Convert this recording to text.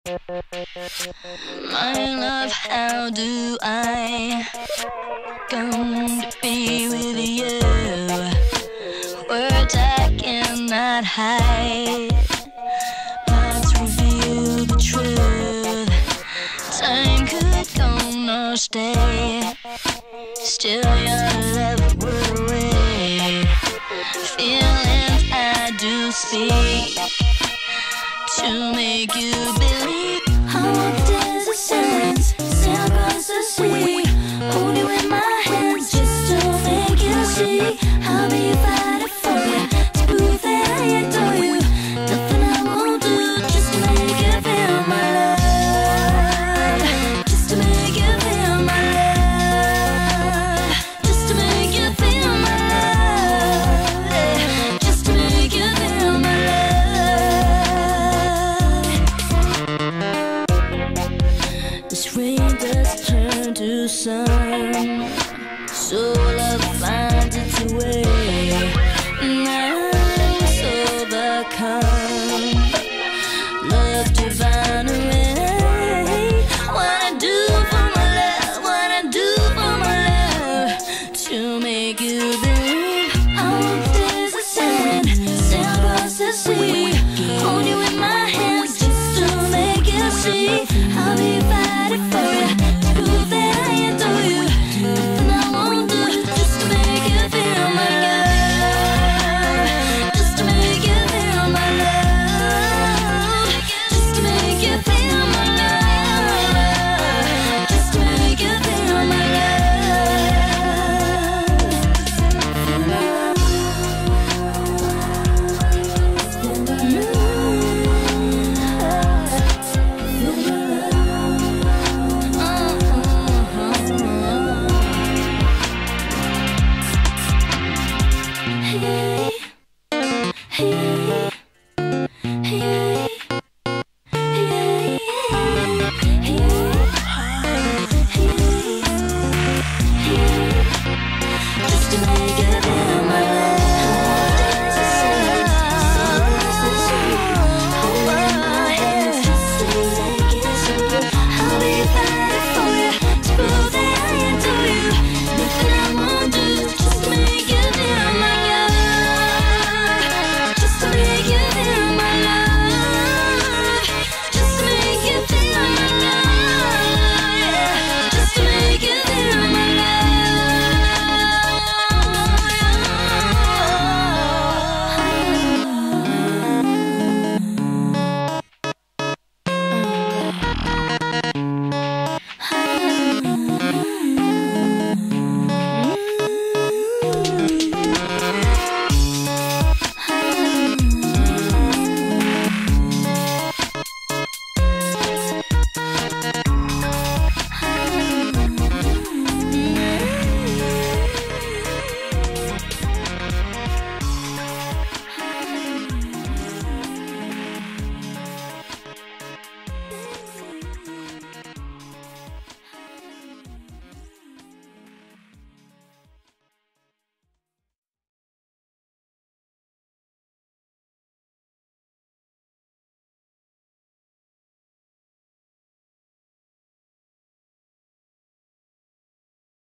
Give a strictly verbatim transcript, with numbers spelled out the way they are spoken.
My love, how do I come to be with you? Words I cannot hide, hearts reveal the truth. Time could go nor stay, still your love will wait. Feelings I do speak to make you believe. I walk the desert sands, sail across the sea, hold you in my hands just to make you see. I'll be fighting for you, to prove that I adore you. Nothing I won't do just to make you feel my love, just to make you feel my love, just to make you feel my love, just to make you feel my love. This rain does turn to sun, so love finds